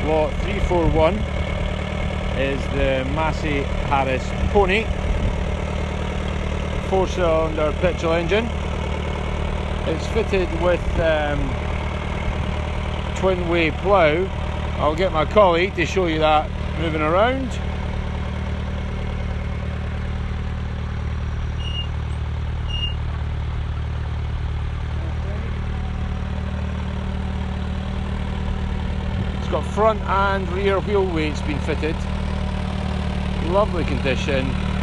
lot 341 is the Massey Harris Pony 4-cylinder petrol engine. It's fitted with twin-way plough. I'll get my colleague to show you that moving around. It's got front and rear wheel weights been fitted. Lovely condition.